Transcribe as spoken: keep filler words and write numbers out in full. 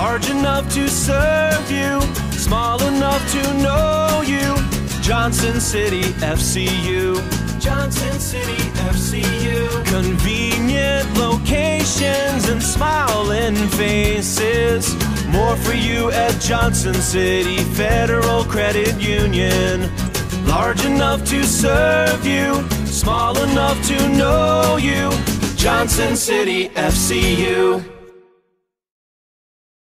large enough to serve you, small enough to know you. Johnson City F C U. Johnson City F C U. Convenient locations and smiling faces. More for you at Johnson City Federal Credit Union. Large enough to serve you, small enough to know you. Johnson City F C U.